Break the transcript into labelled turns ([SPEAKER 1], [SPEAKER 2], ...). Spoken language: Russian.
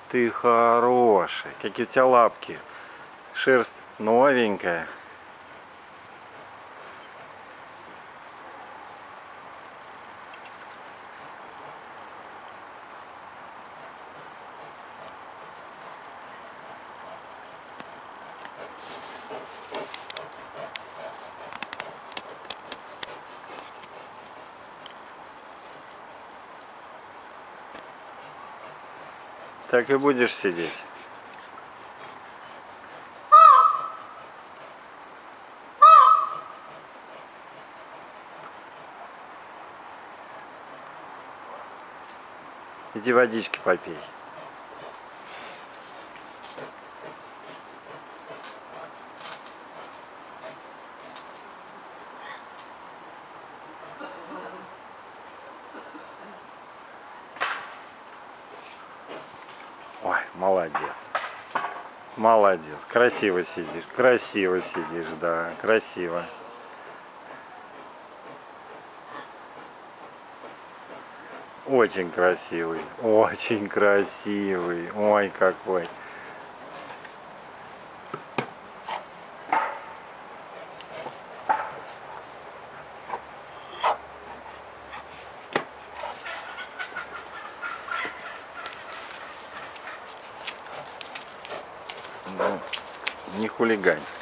[SPEAKER 1] ты хороший. Какие у тебя лапки. Шерсть новенькая. Так и будешь сидеть. Иди водички попей. Ой, молодец. Молодец. Красиво сидишь, да, красиво. Очень красивый, очень красивый. Ой, какой. Ну, не хулигань.